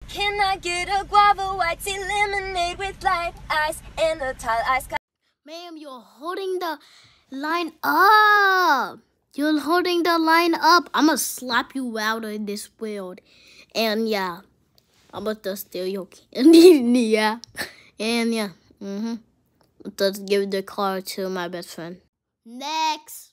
Can I get a guava white tea lemonade with light ice and a tall ice? Ma'am, you're holding the line up. You're holding the line up. I'm gonna slap you out of this world. And yeah, I'm gonna steal your candy. Yeah. And yeah. Let's give the car to my best friend. Next.